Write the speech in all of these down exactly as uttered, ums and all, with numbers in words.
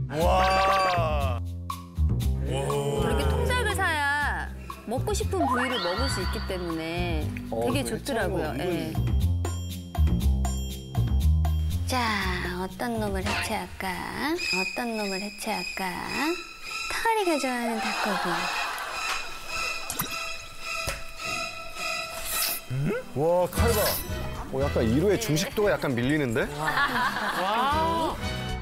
와. 이렇게 통닭을 사야 먹고 싶은 부위를 먹을 수 있기 때문에 되게 좋더라고요. 예. 자, 어떤 놈을 해체할까? 어떤 놈을 해체할까? 타리가 좋아하는 닭고기. 음? 와, 칼 봐. 어, 약간 일 호의 중식도가 약간 밀리는데? 와.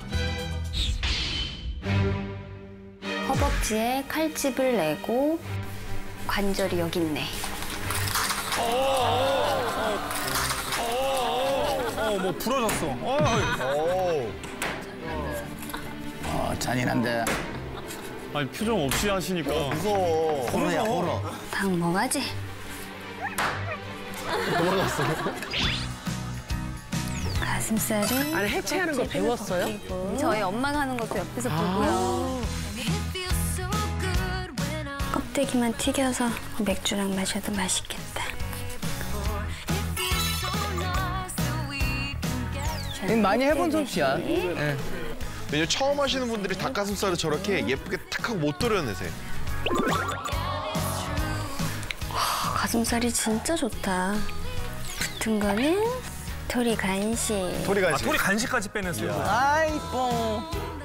허벅지에 칼집을 내고 관절이 여기 있네. 어, 뭐 부러졌어. 오. 어, 잔인한데. 아니, 표정 없이 하시니까. 어, 무서워. 호러야, 호러. 닭 먹어야지. 도망갔어. 가슴살은 아니, 해체하는 거 배웠어요? 벗기고. 저희 엄마가 하는 것도 옆에서 보고요. 껍데기만 튀겨서 맥주랑 마셔도 맛있겠다. 많이 해본 솜씨야. 네. 왜냐면 처음 하시는 분들이 닭가슴살을 저렇게 예쁘게 탁 하고 못 도려내세요. 가슴살이 진짜 좋다. 붙은 거는 토리 간식. 토리 간식. 아, 토리 간식까지 빼냈어요. 아, 이뻐.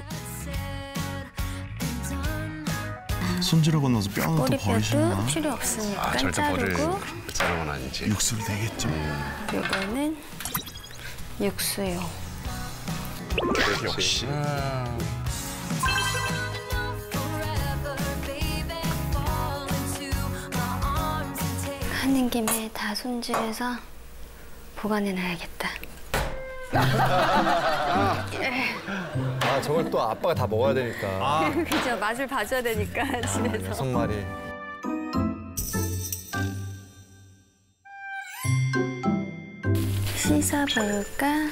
손질을 건너서 뼈는 또 꼬리뼈도 버리시나? 필요 없으니까 아, 절대 버릴 자르고. 사람은 아니지. 육수로 되겠죠. 이거는 육수요. 역시. 하는 김에 다 손질해서 보관해놔야겠다. 아, 저걸 또 아빠가 다 먹어야 되니까. 아, 그죠, 맛을 봐줘야 되니까 집에서. 여섯 마리. 씻어볼까?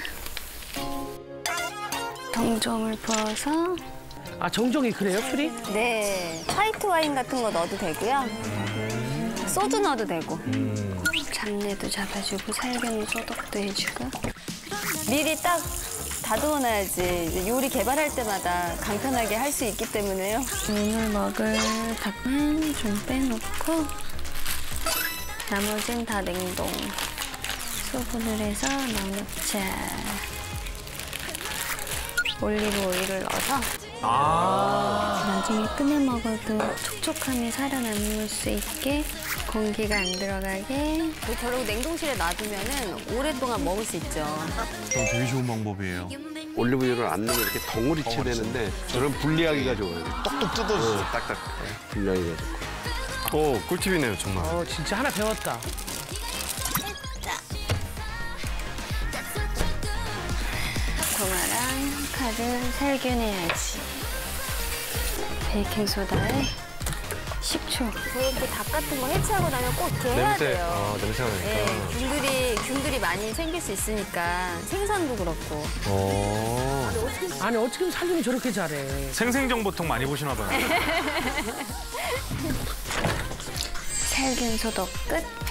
정종을 부어서. 아, 정종이 그래요, 술이? 네, 화이트 와인 같은 거 넣어도 되고요. 소주 넣어도 되고. 잡내도 잡아주고 살균 소독도 해주고. 미리 딱 다듬어놔야지 이제 요리 개발할 때마다 간편하게 할 수 있기 때문에요. 오늘 먹을 닭만 좀 빼놓고 나머지는 다 냉동. 소분을 해서 넣어놓자. 올리브 오일을 넣어서 아. 나중에 꺼내 먹어도 촉촉함이 살아남을 수 있게 공기가 안 들어가게. 저러고 냉동실에 놔두면은 오랫동안 먹을 수 있죠. 되게 좋은 방법이에요. 올리브유를 안 넣으면 이렇게 덩어리 치내는데 저는 분리하기가 좋아요. 똑똑 뜯어주죠. 딱딱 분리하기가 좋고. 오, 꿀팁이네요, 정말. 어, 진짜 하나 배웠다. 동아랑 칼을 살균해야지. 베이킹소다에 식초. 이렇게 닭 같은 거 해체하고 나면 꼭 이렇게 해야 냄새, 돼요. 아, 냄새가 나니까. 네, 균들이, 균들이 많이 생길 수 있으니까 생선도 그렇고. 오. 아니, 어떻게 살림이 저렇게 잘해. 생생정보통 많이 보시나 봐요. 살균 소독 끝.